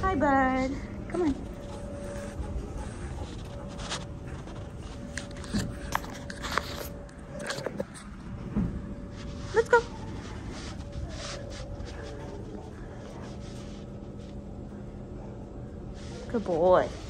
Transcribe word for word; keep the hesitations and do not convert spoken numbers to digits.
Hi, bud. Come on. Let's go. Good boy.